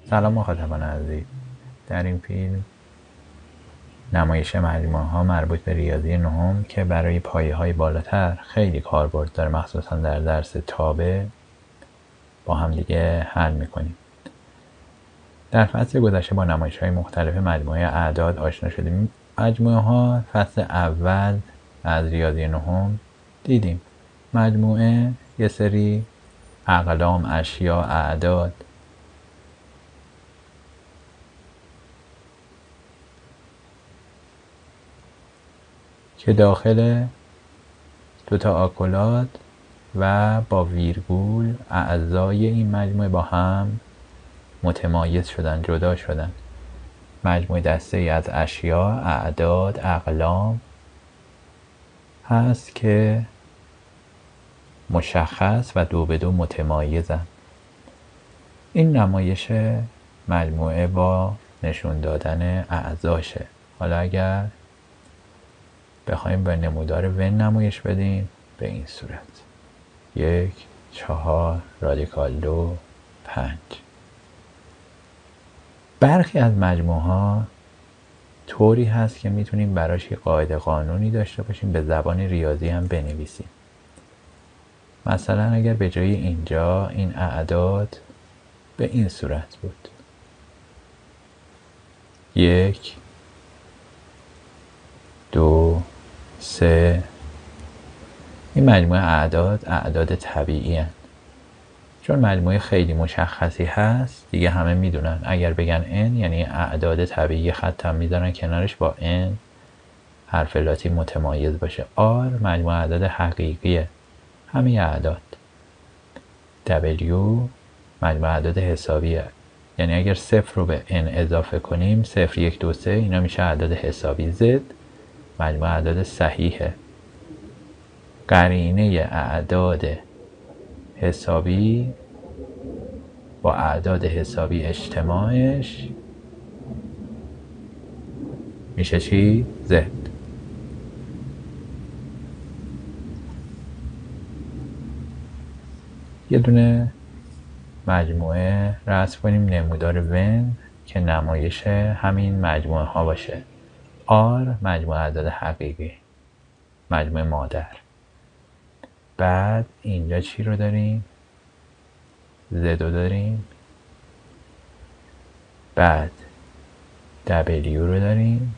سلام مخاطبان عزیز. در این فیلم نمایش مجموعه ها مربوط به ریاضی نهم که برای پایه های بالاتر خیلی کاربرد داره، مخصوصا در درس تابع با هم دیگه حل میکنیم. در فصل گذشته با نمایش های مختلف مجموعه اعداد آشنا شدیم. مجموعه ها فصل اول از ریاضی نهم دیدیم. مجموعه یه سری اقلام، اشیا، اعداد که داخل دوتا آکولاد و با ویرگول اعضای این مجموعه با هم متمایز شدن، جدا شدن. مجموعه دسته ای از اشیا، اعداد، اقلام هست که مشخص و دو به دو متمایزن. این نمایش مجموعه با نشون دادن اعضاشه. حالا اگر بخوایم به نمودار ون نمایش بدیم به این صورت: 1 4 رادیکال 2 5. برخی از مجموعه ها طوری هست که میتونیم براش یه قاعده قانونی داشته باشیم، به زبان ریاضی هم بنویسیم. مثلا اگر به جای اینجا این اعداد به این صورت بود: 1 2 3. این مجموعه اعداد طبیعی هست. چون مجموعه خیلی مشخصی هست دیگه همه میدونن اگر بگن n یعنی اعداد طبیعی، خط هم میذارن کنارش با n حرف لاتین متمایز باشه. r مجموعه اعداد حقیقیه، همه اعداد. w مجموعه اعداد حسابیه، یعنی اگر 0 رو به n اضافه کنیم 0 1 2 3 اینا میشه اعداد حسابی. z مجموعه اعداد صحیحه. قرینه اعداد حسابی با اعداد حسابی اجتماعش میشه چی؟ z. یه دونه مجموعه رسم کنیم، نمودار ون که نمایش همین مجموعه ها باشه. r مجموعه اعداد حقیقی، مجموعه مادر. بعد اینجا چی رو داریم؟ z رو داریم. بعد w رو داریم.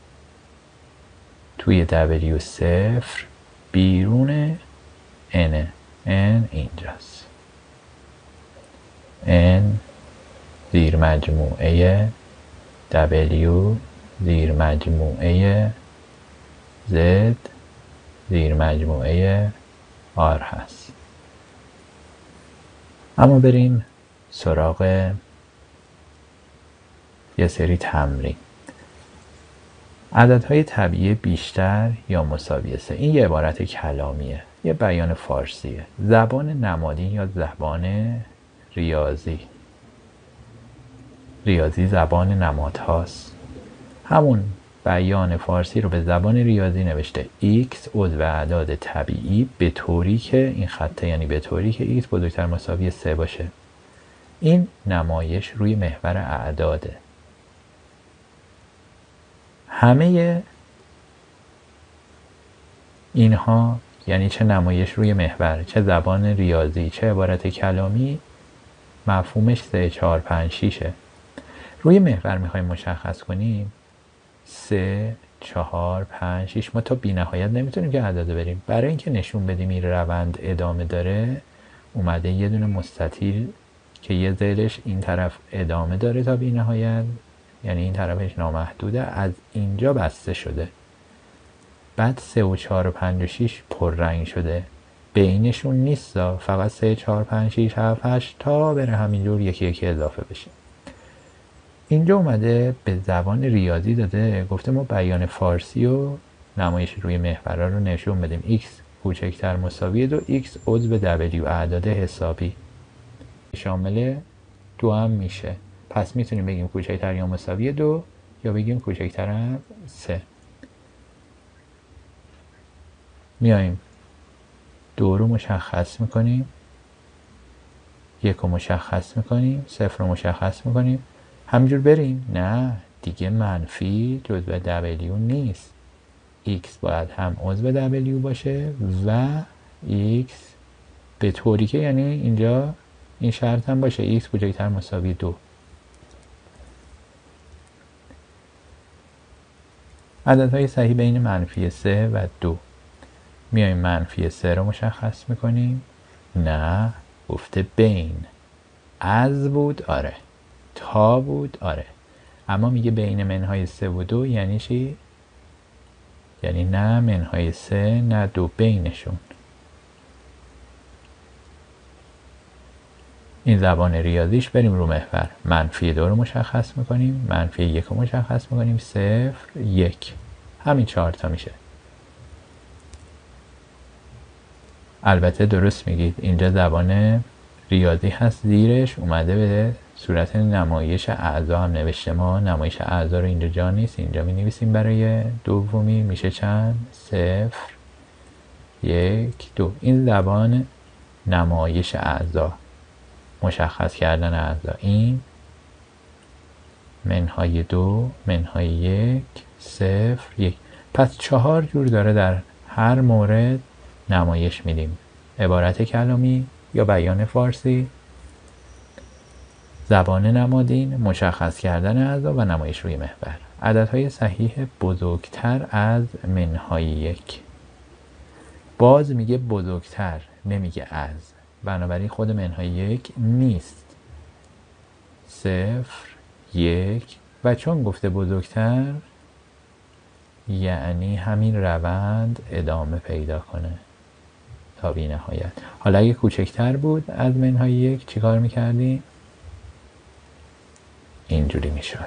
توی w 0 بیرون n اینجاست. n زیر مجموعه w زیر مجموعه z زیر مجموعه r هست. اما بریم سراغ یه سری تمرین. عددهای طبیعی بیشتر یا مساوی 3. این یه عبارت کلامیه، یه بیان فارسیه. زبان نمادین یا زبان ریاضی زبان نمادهاست. همون بیان فارسی رو به زبان ریاضی نوشته. x عضو اعداد طبیعی به طوری که این خطه، یعنی به طوری که x بزرگتر مساوی 3 باشه. این نمایش روی محور اعداده. همه اینها یعنی چه نمایش روی محور، چه زبان ریاضی، چه عبارت کلامی، مفهومش 3 4 5 6. روی محور میخوایم مشخص کنیم 3 4 5 6. ما تا بی نهایت نمیتونیم که اعداد بریم. برای اینکه نشون بدیم این روند ادامه داره اومده یه دونه مستطیل که یه ذیلش این طرف ادامه داره تا بی نهایت، یعنی این طرفش نامحدوده، از اینجا بسته شده. بعد 3 و 4 و 5 و 6 پررنگ شده، بینشون نیستا، فقط 3 4 5 6 7 8 تا بره همینجور یکی یکی اضافه بشه. اینجا اومده به زبان ریاضی داده، گفته ما بیان فارسی و نمایش روی محورها رو نشون بدیم. x کوچکتر مساوی 2، x عضو w اعداد حسابی شامل 2 هم میشه. پس میتونیم بگیم کوچکتر یا مساوی 2 یا بگیم کوچکتر از 3. میایم 2 رو مشخص میکنیم. 1 رو مشخص میکنیم، 0 رو مشخص میکنیم، همینجور بریم. نه دیگه منفی جزو W نیست. X باید هم عضو W باشه و X به طوری که یعنی اینجا این شرط هم باشه X بزرگتر مساوی 2. عددهای صحیح بین منفی 3 و 2. میایم منفی 3 رو مشخص میکنیم. نه گفته بین. از بود آره، تا بود آره، اما میگه بین منهای 3 و 2 یعنی چی؟ یعنی نه منهای 3 نه 2، بینشون. این زبان ریاضیش. بریم رو محور. منفی 2 رو مشخص میکنیم، منفی 1 رو مشخص میکنیم، 0 1. همین 4 تا میشه. البته درست میگید، اینجا زبان ریاضی هست، زیرش اومده به صورت نمایش اعضا هم نوشته. ما نمایش اعضا رو اینجا جا نیست، اینجا می نویسیم برای دومی. میشه چند؟ 0 1 2. این زبان نمایش اعضا، مشخص کردن اعضا. این منهای 2 منهای 1 0 1. پس 4 جور داره در هر مورد نمایش میدیم: عبارت کلامی یا بیان فارسی، زبان نمادین، مشخص کردن اعضا و نمایش روی محور. عددهای صحیح بزرگتر از منهای 1. باز میگه بزرگتر، نمیگه از، بنابراین خود منهای 1 نیست. 0 1 و چون گفته بزرگتر یعنی همین روند ادامه پیدا کنه تا بی نهایت. حالا اگه کوچکتر بود از منهای 1 چیکار میکردیم؟ اینجوری میشد.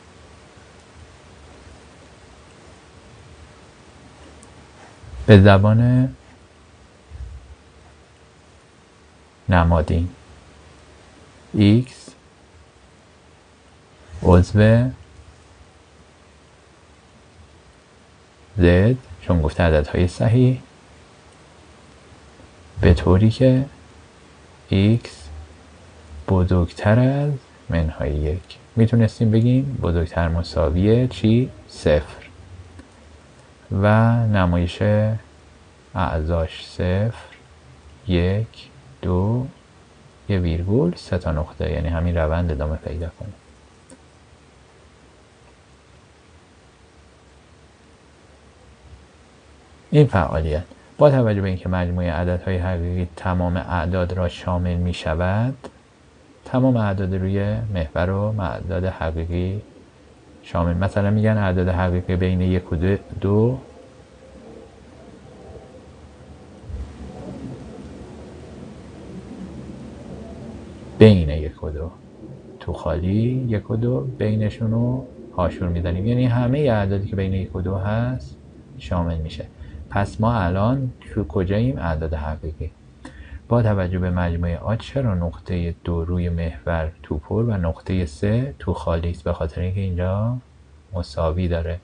به زبان نمادین x عضو z، چون گفته عددهای صحیح، به طوری که x بزرگتر از منهای 1. میتونستیم بگیم بزرگتر مساویه چی؟ 0. و نمایش اعضاش 0 1 2 یه ویرگول 3 تا نقطه، یعنی همین روند ادامه پیدا کنه. این فعالیت با توجه به اینکه مجموعه عددهای حقیقی تمام اعداد را شامل می شود، تمام اعداد روی محور رو اعداد حقیقی شامل. مثلا میگن اعداد حقیقی بین 1 و 2 بین 1 و 2 تو خالی 1 و 2 بینشون رو هاشور میزنیم، یعنی همه اعدادی که بین 1 و 2 هست شامل میشه. پس ما الان تو کجاییم؟ اعداد حقیقی. با توجه به مجموعه آ چرا نقطه 2 روی محور تو پر و نقطه 3 تو خالی است؟ به خاطر اینکه اینجا مساوی داره.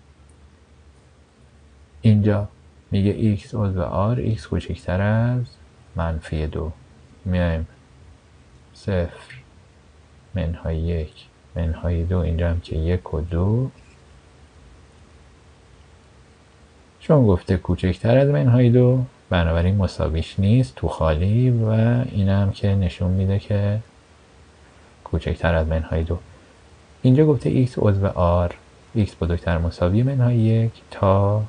اینجا میگه x عضو r، x کوچکتر از منفی 2. میایم 0 منهای 1 منهای 2، اینجا هم که 1 و 2، چون گفته کوچکتر از منهای 2 بنابراین مساویش نیست تو خالی، و این هم که نشون میده که کوچکتر از منهای 2. اینجا گفته x عضو r، x بزرگتر مساوی منهای 1 تا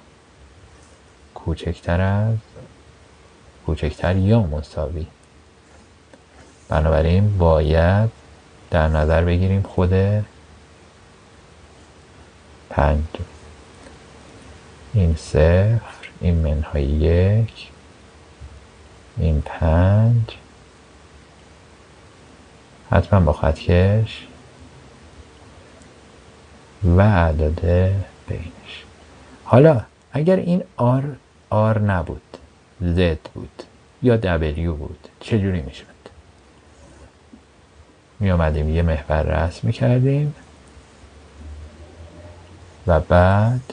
کوچکتر یا مساوی. بنابراین باید در نظر بگیریم خود 5. این 0 این منهای 1 این 5 حتما با خطکش و اعداد بینش. حالا اگر این R نبود، Z بود یا W بود چجوری میشد؟ می آمدیم یه محور رسم می کردیم و بعد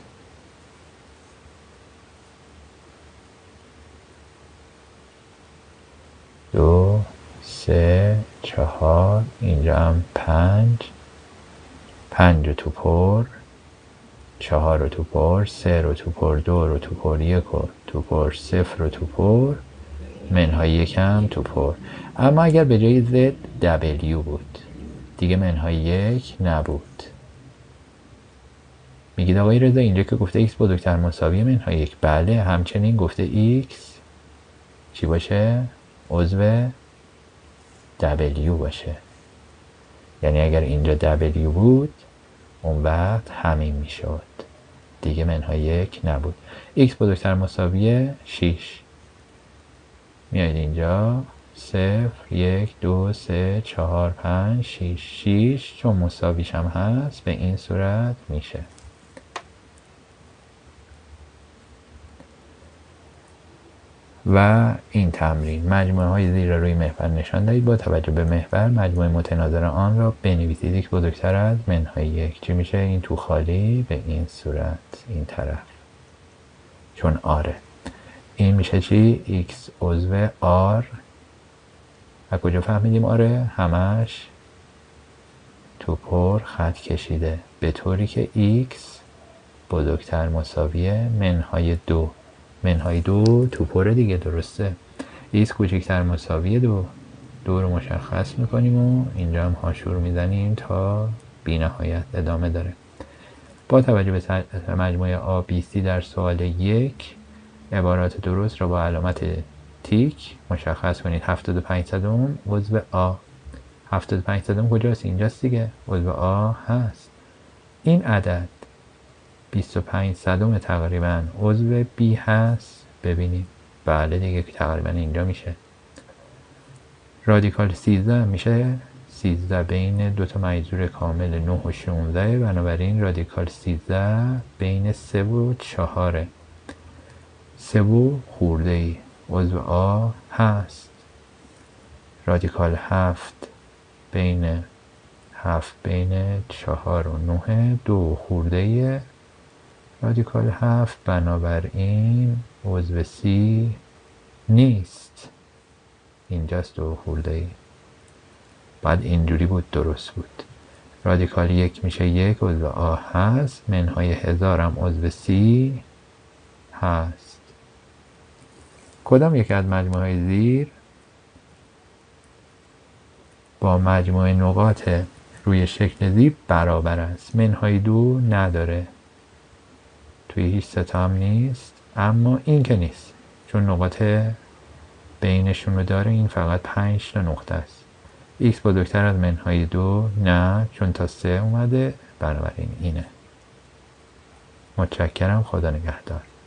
دو 3 4 اینجا هم 5 رو تو پر، 4 رو تو پر، 3 رو تو پر، 2 رو تو پر، 1 رو تو پر، 0 رو تو پر، منهای 1 هم تو پر. اما اگر به جای Z W بود دیگه منهای 1 نبود. میگید آقای رضا اینجا که گفته x بزرگتر مساوی منهای 1، بله همچنین گفته x چی باشه؟ عضو W باشه. یعنی اگر اینجا W بود اون وقت همین میشد، دیگه منهای 1 نبود. x بزرگتر مساوی 6، میایید اینجا 0 1 2 3 4 5 6 چون مساویش هم هست به این صورت میشه. و این تمرین مجموعه های زیر روی محور نشان دهید. با توجه به محور مجموعه متناظر آن را بنویسید. یک بزرگتر از منهای 1 چی میشه؟ این تو خالی به این صورت این طرف چون آره. این میشه چی؟ x عضو r. از کجا فهمیدیم آره؟ همش تو پر خط کشیده به طوری که x بزرگتر مساوی منهای 2. منهای 2 تو پره دیگه، درسته؟ x کوچکتر مساوی 2 رو مشخص میکنیم و اینجا هم هاشور میزنیم تا بی نهایت ادامه داره. با توجه به مجموعه ABC در سوال 1 عبارات درست را با علامت تیک مشخص کنید. 75 صدم عضو A. 75 صدم کجاست؟ اینجاست دیگه، عضو A هست. این عدد 25 صدم تقریبا عضو B هست. ببینیم بله دیگه تقریبا اینجا میشه. رادیکال 13 میشه 13 بین دو تا مجذور کامل 9 و 16، بنابراین رادیکال 13 بین 3 و 4، 3 و خورده ای عضو A هست. رادیکال 7 بین 4 و 9، 2 خورده ای رادیکال 7، بنابراین عضو C نیست، اینجاست 2 خورده ای. بعد اینجوری بود درست بود. رادیکال 1 میشه 1 عضو A هست، منهای 1000 هم عضو C هست. کدام یک از مجموعه های زیر با مجموعه نقاط روی شکل زیر برابر است؟ منهای 2 نداره، توی هیچ ستا هم نیست، اما این که نیست چون نقاط بینشون رو داره. این فقط 5 تا نقطه است. x بزرگتر از منهای 2 نه چون تا 3 اومده، بنابراین اینه. متشکرم، خدا نگهدار.